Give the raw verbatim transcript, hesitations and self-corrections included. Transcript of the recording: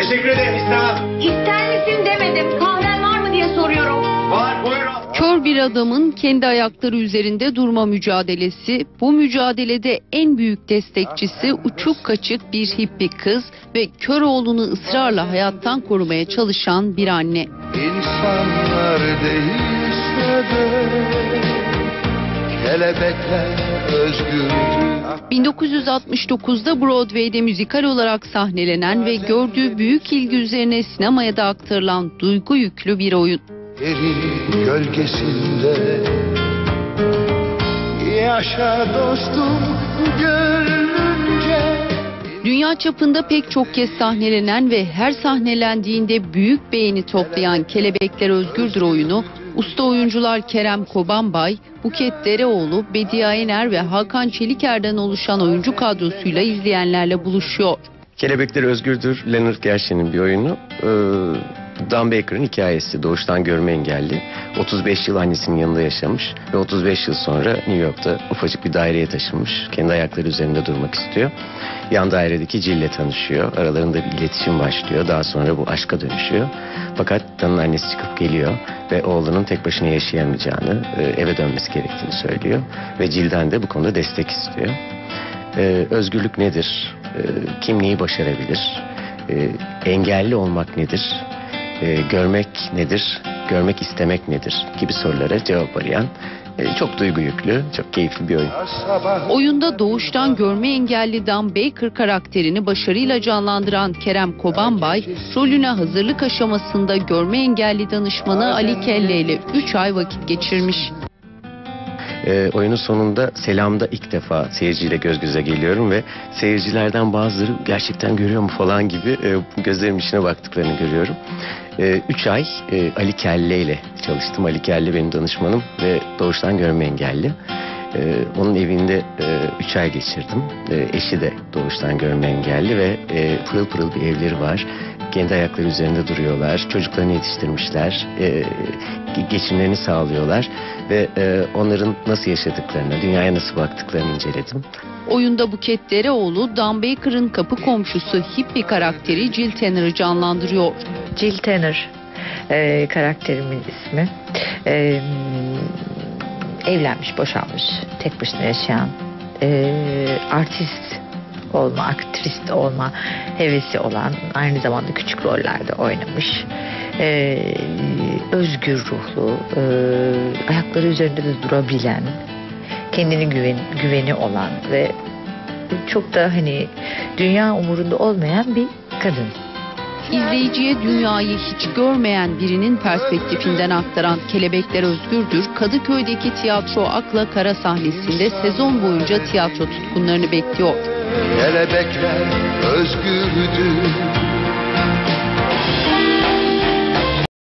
Teşekkür ederim, istemem. İster misin demedim. Kahven var mı diye soruyorum. Var, buyurun. Kör bir adamın kendi ayakları üzerinde durma mücadelesi, bu mücadelede en büyük destekçisi uçuk kaçık bir hippi kız ve kör oğlunu ısrarla hayattan korumaya çalışan bir anne. İnsanlar değilse de kelebekler özgürdür. bin dokuz yüz altmış dokuzda Broadway'de müzikal olarak sahnelenen ve gördüğü büyük ilgi üzerine sinemaya da aktarılan duygu yüklü bir oyun. Yerin gölgesinde yaşa dostum gönlünce. Dünya çapında pek çok kez sahnelenen ve her sahnelendiğinde büyük beğeni toplayan Kelebekler Özgürdür oyunu, usta oyuncular Kerem Kobanbay, Buket Dereoğlu, Bediye Ener ve Hakan Çeliker'den oluşan oyuncu kadrosuyla izleyenlerle buluşuyor. Kelebekler Özgürdür, Leonard Gershwin'in bir oyunu. Ee, Dan Baker'ın hikayesi, doğuştan görme engelli. otuz beş yıl annesinin yanında yaşamış ve otuz beş yıl sonra New York'ta ufacık bir daireye taşınmış. Kendi ayakları üzerinde durmak istiyor. Yan dairedeki Jill'le tanışıyor. Aralarında bir iletişim başlıyor. Daha sonra bu aşka dönüşüyor. Fakat Dan'ın annesi çıkıp geliyor ve oğlunun tek başına yaşayamayacağını, eve dönmesi gerektiğini söylüyor. Ve Jill'den de bu konuda destek istiyor. Ee, özgürlük nedir? Ee, kim neyi başarabilir? Ee, engelli olmak nedir? Ee, görmek nedir? Görmek istemek nedir? Gibi sorulara cevap arayan e, çok duygu yüklü, çok keyifli bir oyun. Oyunda doğuştan görme engelli Dan Baker karakterini başarıyla canlandıran Kerem Kobanbay, rolüne hazırlık aşamasında görme engelli danışmanı Ali Kelle ile üç ay vakit geçirmiş. E, oyunun sonunda Selam'da ilk defa seyirciyle göz göze geliyorum ve seyircilerden bazıları gerçekten görüyor mu falan gibi e, gözlerimin içine baktıklarını görüyorum. E, üç ay e, Ali Kelle ile çalıştım. Ali Kelle benim danışmanım ve doğuştan görme engelli. E, onun evinde e, üç ay geçirdim. E, eşi de doğuştan görme engelli ve e, pırıl pırıl bir evleri var. Kendi ayakları üzerinde duruyorlar. Çocuklarını yetiştirmişler. E, geçimlerini sağlıyorlar. Ve e, onların nasıl yaşadıklarını, dünyaya nasıl baktıklarını inceledim. Oyunda Buket Dereoğlu, Dan Baker'ın kapı komşusu hippi karakteri Jill Tanner'ı canlandırıyor. Jill Tanner e, karakterimin ismi. E, evlenmiş, boşanmış, tek başına yaşayan, e, artist olma, aktrist olma hevesi olan, aynı zamanda küçük rollerde oynamış. Ee, özgür ruhlu, e, ayakları üzerinde de durabilen, kendine güven, güveni olan ve çok da hani dünya umurunda olmayan bir kadın. İzleyiciye dünyayı hiç görmeyen birinin perspektifinden aktaran Kelebekler Özgürdür, Kadıköy'deki Tiyatro Akla Kara sahnesinde sezon boyunca tiyatro tutkunlarını bekliyor. Kelebekler özgürdür.